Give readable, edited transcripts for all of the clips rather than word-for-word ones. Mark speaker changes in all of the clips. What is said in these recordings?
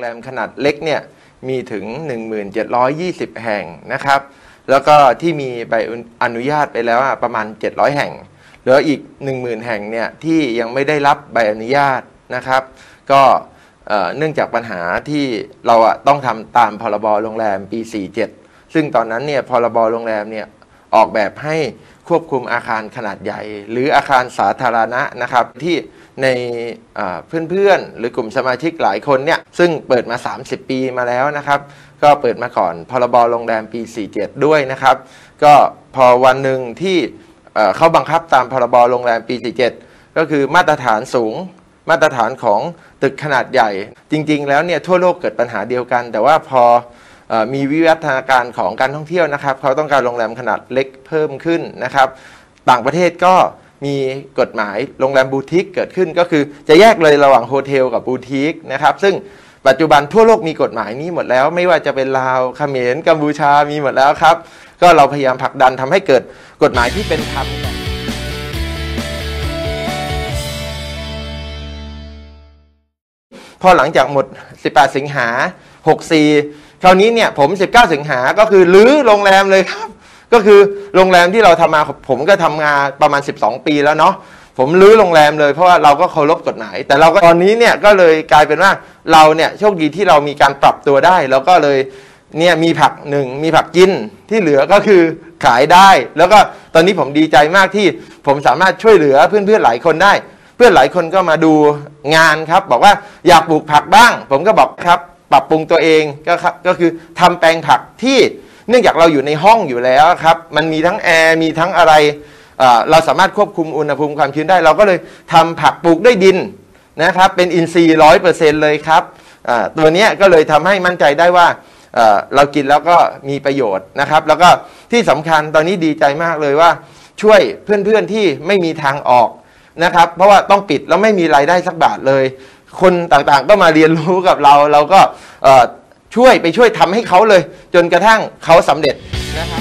Speaker 1: แรมขนาดเล็กเนี่ยมีถึง 1720 แห่งนะครับแล้วก็ที่มีใบอนุญาตไปแล้วประมาณ700แห่งเหลืออีก 10,000 แห่งเนี่ยที่ยังไม่ได้รับใบอนุญาตนะครับก็เนื่องจากปัญหาที่เราต้องทำตามพรบโรงแรมปี 47 ซึ่งตอนนั้นเนี่ยพรบโรงแรมเนี่ยออกแบบให้ควบคุมอาคารขนาดใหญ่หรืออาคารสาธารณะนะครับที่ในเพื่อนๆหรือกลุ่มสมาชิกหลายคนเนี่ยซึ่งเปิดมา30 ปีมาแล้วนะครับก็เปิดมาก่อนพรบโรงแรมปี 47 ด้วยนะครับก็พอวันหนึ่งที่เขาบังคับตามพรบโรงแรมปี 47 ก็คือมาตรฐานสูงมาตรฐานของตึกขนาดใหญ่จริงๆแล้วเนี่ยทั่วโลกเกิดปัญหาเดียวกันแต่ว่าพอมีวิวัฒนาการของการท่องเที่ยวนะครับเขาต้องการโรงแรมขนาดเล็กเพิ่มขึ้นนะครับต่างประเทศก็มีกฎหมายโรงแรมบูติกเกิดขึ้นก็คือจะแยกเลยระหว่างโฮเทลกับบูติกนะครับซึ่งปัจจุบันทั่วโลกมีกฎหมายนี้หมดแล้วไม่ว่าจะเป็นลาวเขมรกัมพูชามีหมดแล้วครับก็เราพยายามผลักดันทำให้เกิดกฎหมายที่เป็นธรรมพอหลังจากหมด18 สิงหา 64คราวนี้เนี่ยผม19 สิงหาก็คือรื้อโรงแรมเลยครับก็คือโรงแรมที่เราทำมาผมก็ทำงานประมาณ12 ปีแล้วเนาะผมรื้อโรงแรมเลยเพราะว่าเราก็เคารพกฎหมายแต่เราก็ตอนนี้เนี่ยก็เลยกลายเป็นว่าเราเนี่ยโชคดีที่เรามีการปรับตัวได้เราก็เลยเนี่ยมีผักมีผักกินที่เหลือก็คือขายได้แล้วก็ตอนนี้ผมดีใจมากที่ผมสามารถช่วยเหลือเพื่อนๆหลายคนได้เพื่อนหลายคนก็มาดูงานครับบอกว่าอยากปลูกผักบ้างผมก็บอกครับปรับปรุงตัวเองก็คือทำแปลงผักที่เนื่องจากเราอยู่ในห้องอยู่แล้วครับมันมีทั้งแอร์มีทั้งอะไรเราสามารถควบคุมอุณหภูมิความชื้นได้เราก็เลยทำผักปลูกด้วยดินนะครับเป็นอินทรีย์ 100% เลยครับตัวนี้ก็เลยทำให้มั่นใจได้ว่าเรากินแล้วก็มีประโยชน์นะครับแล้วก็ที่สำคัญตอนนี้ดีใจมากเลยว่าช่วยเพื่อนๆที่ไม่มีทางออกนะครับเพราะว่าต้องปิดแล้วไม่มีรายได้สักบาทเลยคนต่างๆก็มาเรียนรู้กับเราก็ช่วยทำให้เขาเลยจนกระทั่งเขาสำเร็จนะครับ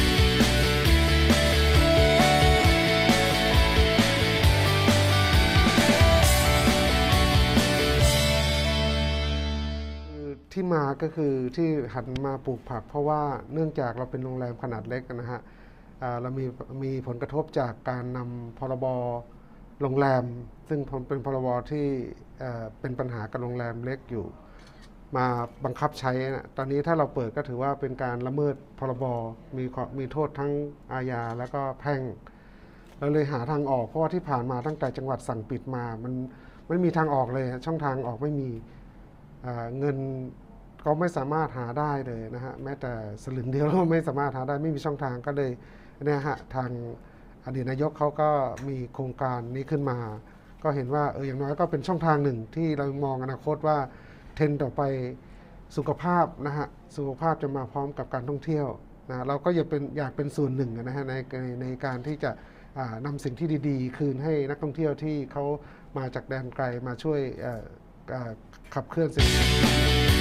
Speaker 2: ที่มาก็คือที่หันมาปลูกผักเพราะว่าเนื่องจากเราเป็นโรงแรมขนาดเล็กนะฮะเรามีผลกระทบจากการนำพรบโรงแรมซึ่งเป็นพรบที่เป็นปัญหากับโรงแรมเล็กอยู่มาบังคับใช้นะตอนนี้ถ้าเราเปิดก็ถือว่าเป็นการละเมิดพรบมีโทษทั้งอาญาแล้วก็แพ่งเราเลยหาทางออกเพราะว่าที่ผ่านมาตั้งแต่จังหวัดสั่งปิดมามันไม่มีทางออกเลยช่องทางออกไม่มีเงินก็ไม่สามารถหาได้เลยนะฮะแม้แต่สลึงเดียวเราไม่สามารถหาได้ไม่มีช่องทางก็เลยเนี่ยฮะทางอดีตนายกเขาก็มีโครงการนี้ขึ้นมาก็เห็นว่าอย่างน้อยก็เป็นช่องทางหนึ่งที่เรามองอนาคตว่าเทรนด์ต่อไปสุขภาพนะฮะสุขภาพจะมาพร้อมกับการท่องเที่ยวนะเราก็อยากเป็นส่วนหนึ่งนะฮะในการที่จะนำสิ่งที่ดีๆคืนให้นักท่องเที่ยวที่เขามาจากแดนไกลมาช่วยขับเคลื่อนเศรษฐกิจ